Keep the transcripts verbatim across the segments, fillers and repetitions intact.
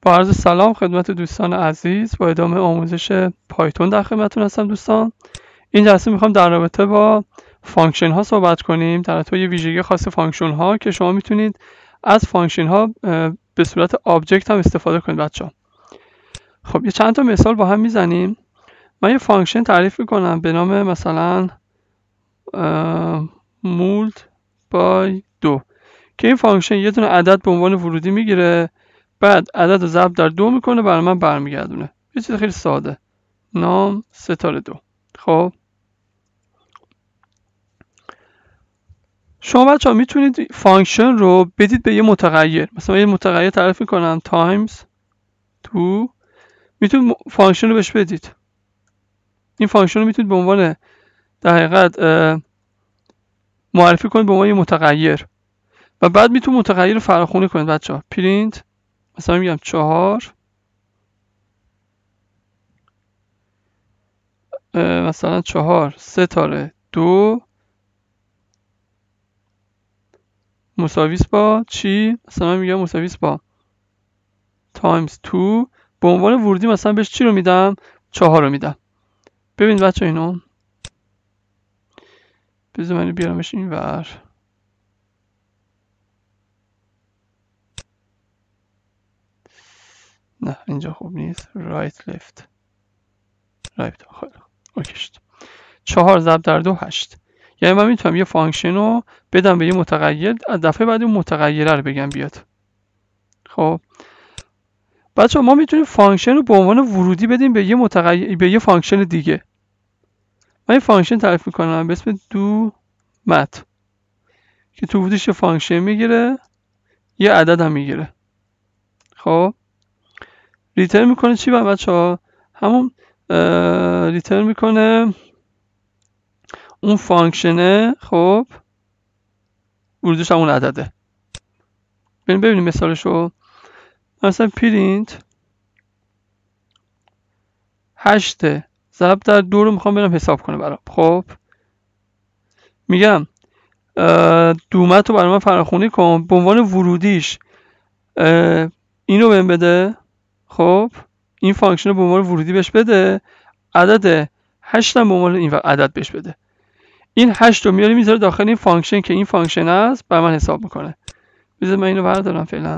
با عرض سلام خدمت دوستان عزیز، با ادامه آموزش پایتون در خدمتتون هستم دوستان. این جلسه میخوام در رابطه با فانکشن ها صحبت کنیم، در رابطه با یه ویژگی خاص فانکشن ها که شما میتونید از فانکشن ها به صورت آبجکت هم استفاده کنید بچه‌ها. خب یه چند تا مثال با هم میزنیم. من یه فانکشن تعریف میکنم به نام مثلا مولد بای دو که این فانکشن یه دونه عدد به عنوان ورودی میگیره، بعد عدد رو ضرب در دو میکنه برای من برمیگردونه. یه چیز خیلی ساده، نام ستاره دو. خب شما بچه ها میتونید فانکشن رو بدید به یه متغیر، مثلا یه متغیر تعریف میکنم تایمز دو، میتونید فانکشن رو بهش بدید. این فانکشن رو میتونید به عنوان در حقیقت معرفی کنید به عنوان یه متغیر و بعد میتونید متغیر رو فراخوانی کنید بچه ها. پرینت مثلا میگم چهار مثلا چهار ستاره دو مساویس با چی؟ مثلا میگم مساویس با تایمز دو. به عنوان ورودی مثلا بهش چی رو میدم؟ چهار رو میدم. ببین بچه اینو بذار من بیارمش این ور. نه اینجا خوب نیست. رایت لفت رایت خیلی اوکی شد. چهار ضرب در دو هشت. یعنی من میتونم یه فانکشن رو بدم به یه متغیر، از دفعه بعد اون متغیره رو بگم بیاد. خب بچه ما میتونیم فانکشن رو به عنوان ورودی بدیم به یه متغیر به یه فانکشن دیگه. من یه فانکشن تعریف میکنم به اسم دو مت که تو ورودیش یه فانکشن میگیره، یه عدد هم میگیره. خب ریترن میکنه چی بچه ها؟ همون ریترن میکنه اون فانکشنه. خب ورودیش همون عدده. ببین ببینیم مثالشو. مثلا پرینت هشت ضرب در دو رو میخوام برم حساب کنه برام. خب میگم دومت رو برای من فراخونی کن، به عنوان ورودیش اینو بهم بده. خب این فانکشن رو به عنوان ورودی بهش بده، عدد هشت هم به عنوان این عدد بهش بده. این هشت رو میاره میذاره داخل این فانکشن که این فانکشن است، برای من حساب میکنه. بذار من اینو بردارم فعلا.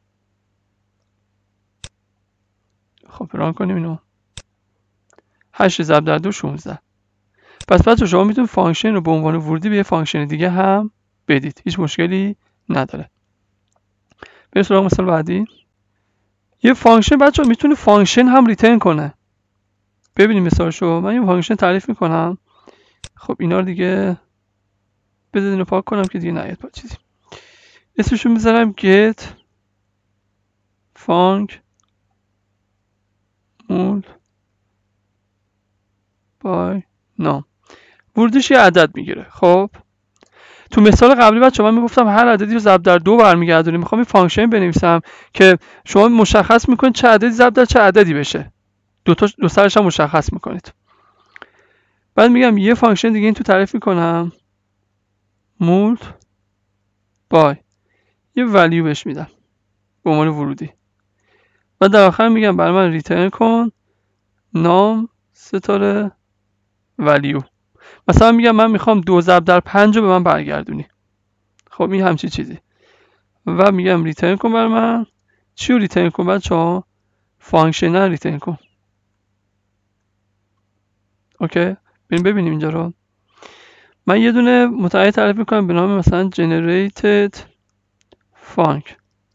خب ران کنیم اینو. هشت ضرب در دو شانزده. پس بچه شما میتونید فانکشن رو به عنوان ورودی به یه فانکشن دیگه هم بدید، هیچ مشکلی نداره. بریم سراغ مثال بعدی. یه فانکشن بچه میتونه فانکشن هم ریترن کنه. ببینیم مثالشو. من یه فانکشن تعریف میکنم. خب اینا رو دیگه بذارید اینو پاک کنم که دیگه نیاد با چیزی. اسمشو میذارم get func mul by name. ورودیش یه عدد میگیره. خب تو مثال قبلی بچه من میگفتم هر عددی رو ضرب در دو برمیگردونیم. میخوام این فانکشن بنویسم که شما مشخص میکنید چه عددی ضرب در چه عددی بشه. دو تا دو سرش هم مشخص میکنید. بعد میگم یه فانکشن دیگه این تو تعریف میکنم مولد بای، یه ولیو بهش میدم به عنوان ورودی. بعد در آخر میگم برای من ریترن کن نام ستاره ولیو. مثلا میگم من میخوام دو ضرب در پنج رو به من برگردونی. خب این همچی چیزی. و میگم ریترن کن برای من چی رو ریترن کن بچه ها؟ فانکشن رو ریترن کن. اوکی بریم ببینیم اینجا رو. من یه دونه متغیر تعریف میکنم به نام مثلا generated func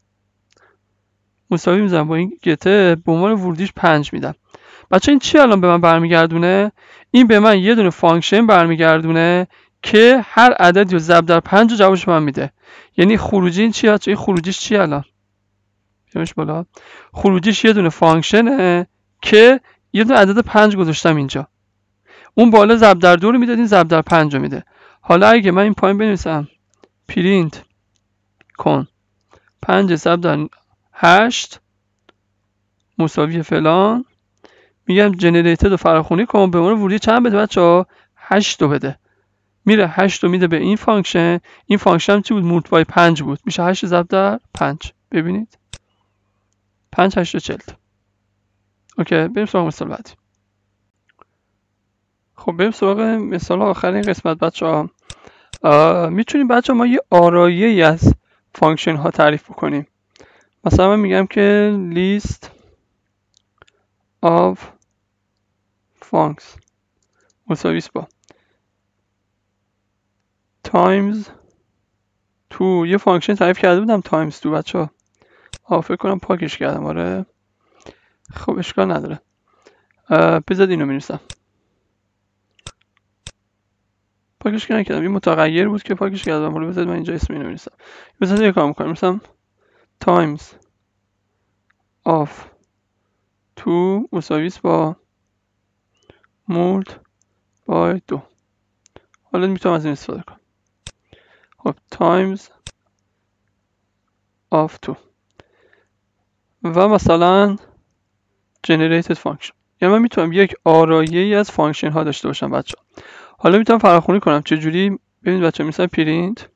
مساوی میزنم با این گته، به عنوان ورودیش پنج میدم. بچه این چی الان به من برمیگردونه؟ این به من یه دونه فانکشن برمیگردونه که هر عددی رو ضرب در پنج رو جوابش من میده. یعنی خروجی این چیه؟ این خروجیش چیه الان؟ بیارمش بالا. خروجیش یه دونه فانکشنه که یه دونه عدد پنج گذاشتم اینجا. اون بالا ضرب در دو رو میداد، این ضرب در پنج رو میده. حالا اگه من این پایین بنویسم پرینت کن پنج ضرب در هشت مساوی فلان، میگم جنریتد رو فراخونی کن به عنوان ورودی چند بده بچه‌ها؟ هشت رو بده. میره هشت رو میده به این فانکشن. این فانکشن چی بود؟ مولتیپلای پنج بود، میشه هشت ضرب در پنج. ببینید پنج هشت چهل. اوکی بریم سراغ مثال بعدی. خب بریم سراغ مثال آخرین قسمت بچه ها. میتونیم بچه ها ما یه آرایه‌ای از فانکشن ها تعریف بکنیم. مثلا من میگم که list of functions مساوی با times تو یه فانکشن تعریف کرده بودم times تو بچه ها. آه فکر کنم پاکش کردم. آره خب اشکال نداره. بذار اینو می‌نویسم. پاکش کردم یه متغیر بود که پاکش کردم. حالا بذار من اینجا اسم اینو می‌نویسم. بذار یه کار می‌کنم مثلا times of تو مساوی با مولد بای دو. حالا میتونم از این استفاده کنم. خب times of two و مثلا generated function. یعنی من میتونم یک آرایه‌ای از فانکشن ها داشته باشم بچه ها. حالا میتونم فراخوانی کنم. چجوری؟ ببینید بچه ها مثلا پرینت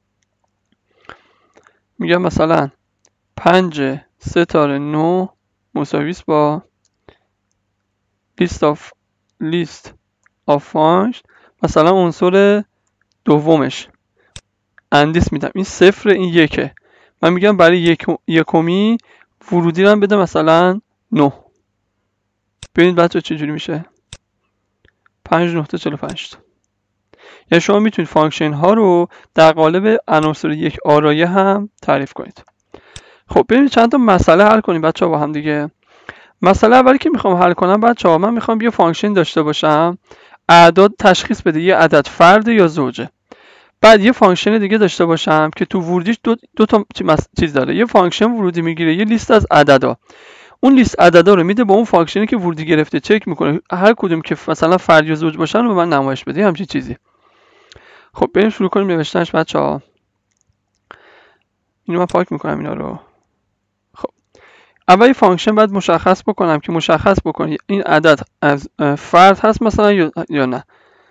میگم مثلا پنج ستاره نو مساوی با list of list of function مثلا عنصر دومش اندیس میدم. این صفر این یکه. من میگم برای یک یکمی ورودی رو بده مثلا نه. ببینید بچه چجوری میشه پنج نقطه چهل و پنج. یعنی شما میتونید فانکشن ها رو در قالب عناصر یک آرایه هم تعریف کنید. خب ببینید چند تا مسئله حل کنیم بچه ها با هم دیگه. مسئله اولی که میخوام حل کنم بچه ها، من میخوام یه فانکشن داشته باشم اعداد تشخیص بده یه عدد فرد یا زوجه. بعد یه فانکشن دیگه داشته باشم که تو ورودیش دو, دو تا چیز داره. یه فانکشن ورودی میگیره یه لیست از عددا. اون لیست عددا رو میده به اون فانکشنی که ورودی گرفته، چک میکنه هر کدوم که مثلا فرد یا زوج باشن رو به من نمایش بده. همچین چیزی. خب بریم شروع کنیم نوشتنش بچه‌ها. اینو من پاک میکنم اینا رو. خب اول فانکشن باید مشخص بکنم که مشخص بکنه این عدد از فرد هست مثلا یا نه.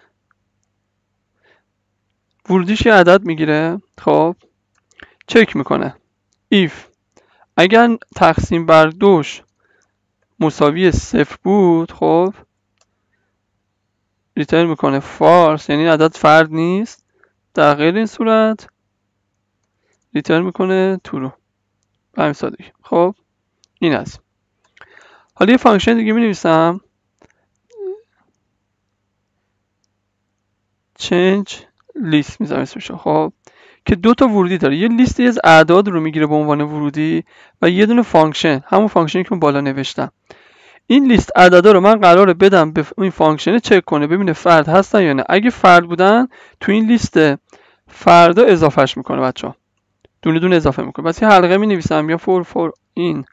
ورودیش یه عدد میگیره. خب چک میکنه if اگر تقسیم بر دوش مساوی صفر بود، خب ریترن میکنه فالس، یعنی عدد فرد نیست. در غیر این صورت ریترن میکنه ترو. به همین سادگی. خب این هست. حالا یه فانکشن دیگه می نویسم change list میذارم اسمشو. خب که دو تا ورودی داره. یه لیستی از اعداد رو میگیره به عنوان ورودی و یه دونه فانکشن، همون فانکشنی که من بالا نوشتم. این لیست عددا رو من قراره بدم به این فانکشن چک کنه ببینه فرد هستن یا نه. اگه فرد بودن تو این لیست فردا اضافهش میکنه بچه‌ها. دونه دونه اضافه میکنه. پس یه حلقه می نویسم یا فور فور این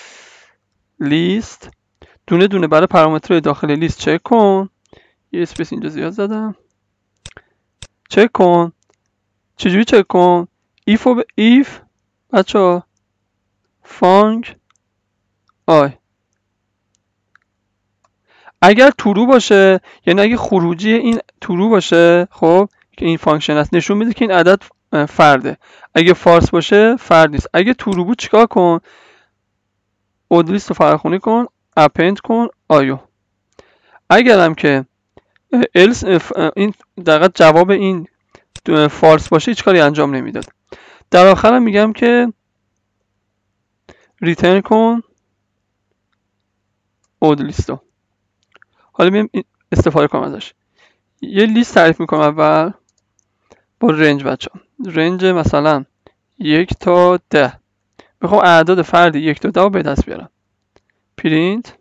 لیست دونه دونه برای پارامترهای داخل لیست چک کن. یه اسپیس اینجا زیاد زدم. چک کن. چجوری چک کن؟ ایف و ایف بچه‌ها فانک آی اگر ترو باشه، یعنی اگه خروجی این ترو باشه، خب که این فانکشن است نشون میده که این عدد فرده. اگه فالس باشه فرد نیست. اگه ترو بود چیکار کن؟ اود لیست رو فراخوانی کن، اپند کن آیو. اگرم که الس این دقیقاً جواب این فالس باشه هیچ کاری انجام نمیداد. در آخرم میگم که ریترن کن اود لیستو. حالا میام استفاده کنم ازش. یه لیست تعریف میکنم اول با رنج بچه‌ها. رنج مثلا یک تا ده. میخوام اعداد فردی یک تا ده رو به دست بیارم. پرینت.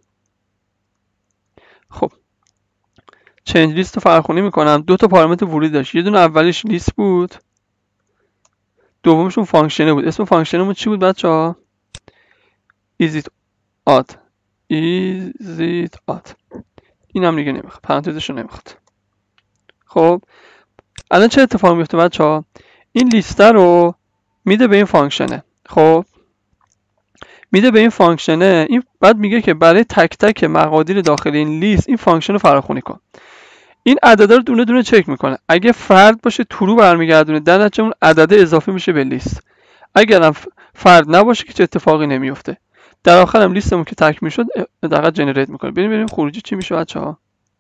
خب چنج لیست رو فراخوانی میکنم. دو تا پارامتر ورودی داشت. یه دونه اولیش لیست بود، دومشون فانکشنه بود. اسم فانکشنمون چی بود بچه‌ها؟ is it odd. is it odd. این هم دیگه نمیخواد، پرانتزش رو نمیخواد. خب الان چه اتفاقی میفته بچه‌ها؟ این لیست رو میده به این فانکشنه. خب میده به این فانکشنه. این بعد میگه که برای تک تک مقادیر داخل این لیست این فانکشن رو فراخوانی کن. این عددا رو دونه دونه چک میکنه. اگه فرد باشه ترو برمیگردونه، در نتیجه اون عدد اضافه میشه به لیست. اگرم فرد نباشه که چه اتفاقی نمیفته. در آخر هم لیستمون که تکمیل شد دقیقاً جنریت میکنه. بریم ببینیم خروجی چی میشه بچه‌ها.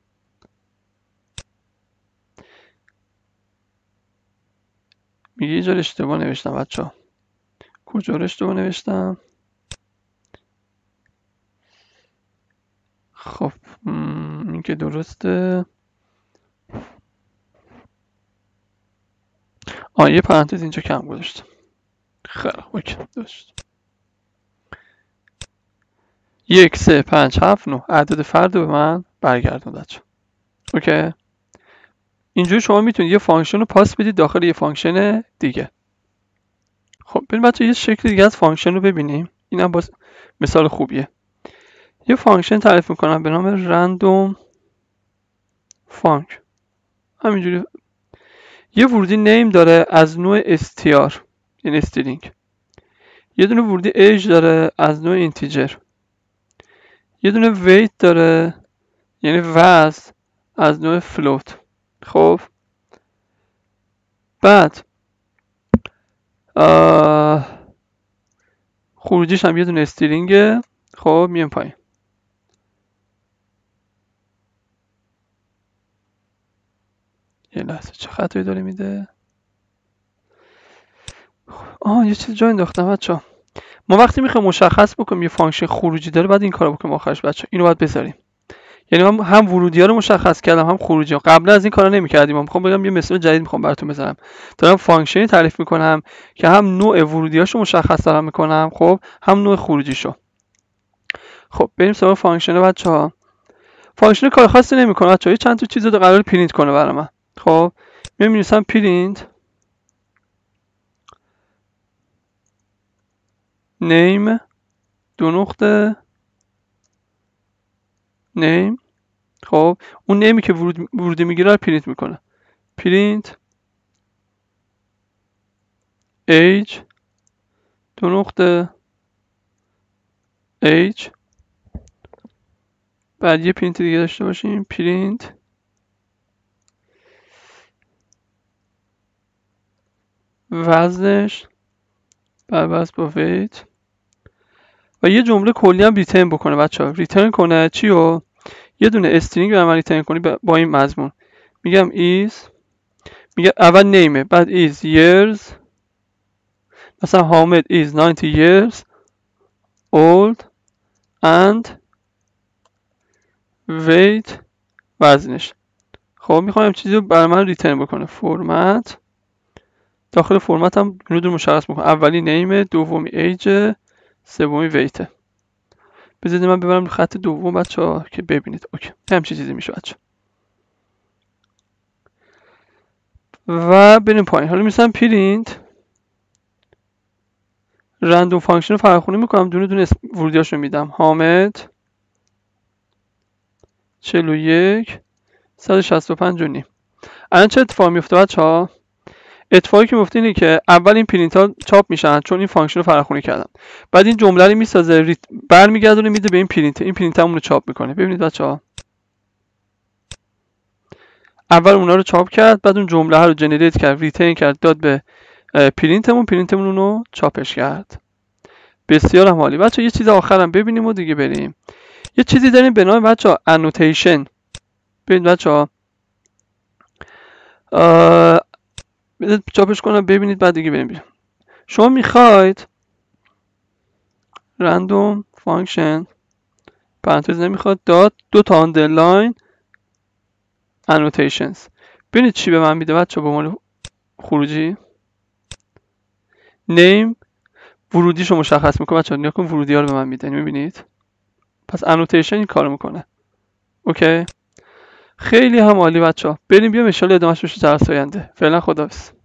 میگه یه جا اشتباه نوشتم بچه‌ها. کجا رو اشتباه نوشتم؟ خب این که درسته. آه یه پرانتز اینجا کم گذاشتم. خیلی اوکی درست. یک سه پنج هفت نه عدد فرد رو به من برگردون بچه. اوکی. اینجوری شما میتونید یه فانکشن رو پاس بدید داخل یه فانکشن دیگه. خب بریم بچه یه شکل دیگه از فانکشن رو ببینیم. اینم باز مثال خوبیه. یه فانکشن تعریف میکنم به نام random func. همینجوری یه ورودی نیم داره از نوع str یعنی استرینگ. یه دونه ورودی age داره از نوع اینتیجر. یه دونه weight داره یعنی وزن از نوع float. خب بعد خروجیش هم یه دونه استرینگه. خب میام پایین. یه لحظه چه خطایی داره میده؟ آه یه چیز جا انداختم بچه‌ها. ما وقتی میخوایم مشخص بکنیم یه فانکشن خروجی داره بعد این کارو بکنیم آخرش بچه‌ها. اینو باید بذاریم. یعنی من هم ورودی‌ها رو مشخص کردم هم خروجی‌ها. قبلا از این کارا نمی‌کردیم. میخوام بگم یه مثال جدید میخوام براتون بزنم. دارم فانکشنی تعریف میکنم که هم نوع ورودی‌هاشو مشخص دارم میکنم، خب هم نوع خروجیشو. خب بریم سراغ فانکشن بچه‌ها. فانکشن کار خاصی نمی‌کنه بچه‌ها. یه چند تا چیزو قرار پرینت کنه برای من. خب میام می‌نویسم پرینت name دو نقطه name. خب اون نیمی که ورود ورودی میگیره رو پرینت میکنه. پرینت age دو نقطه age. بعد یه پرینت دیگه داشته باشیم پرینت وزنش بر وزن با weight. و یه جمله کلی هم ریترن بکنه بچه‌ها. ریترن کنه چی رو؟ یه دونه استرینگ به من ریترن کنی با این مضمون. میگم is میگه اول نیمه بعد is years مثلا حامد is ninety years old and weight وزنش. خب میخوام چیزی رو برای من ریترن بکنه. فرمت داخل فرمت هم اینو دو مشخص میکنه. اولی نیمه، دومی ایج، سومی ویته. بذارید من ببرم خط دوم بچه‌ها که ببینید. اوکی همچین چیزی میشه بچه. و بریم پایین. حالا میسم پرینت رندوم فانکشن رو فراخوانی میکنم. دونه دونه ورودیاشو میدم. حامد چهل و یک صد و شصت و پنج و نیم. الان چه اتفاقی میفته بچه‌ها؟ اتفاقی که میفته اینه که اول این پرینت ها چاپ میشن چون این فانکشن رو فراخوانی کردم. بعد این جمله رو میسازه ریت... برمیگردونه میده به این پرینت. این پرینت همون رو چاپ میکنه. ببینید بچه‌ها اول اونا رو چاپ کرد بعد اون جمله ها رو جنریت کرد ریترن کرد داد به پرینتمون. پرینتمون اونو چاپش کرد. بسیار هم عالی بچه‌ها. یه چیز آخرم ببینیم و دیگه بریم. یه چیزی داریم به نام بچه‌ها انوتیشن. ببینید بچه‌ها بذارید چاپش کنم ببینید بعد دیگه بریم. شما میخواید random function پرانتز نمیخواد دات دو تا آندرلاین annotations. ببینید چی به من میده بچه به عنوان خروجی. name ورودیشو مشخص میکنه بچه. نیا کن ورودی ها رو به من میده. میبینید پس annotation این کارو میکنه. اوکی خیلی هم عالی بچه ها. بریم بیام ان شاءالله ادامهش بشه در آینده. فعلا خداحافظ.